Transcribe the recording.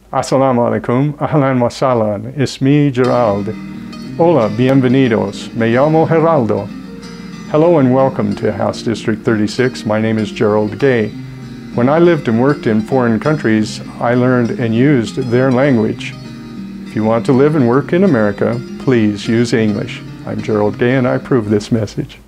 Assalamu alaikum, ahlan wa sahlan, es mi Gerald. Hola, bienvenidos, me llamo Geraldo. Hello and welcome to House District 36. My name is Gerald Gay. When I lived and worked in foreign countries, I learned and used their language. If you want to live and work in America, please use English. I'm Gerald Gay and I approve this message.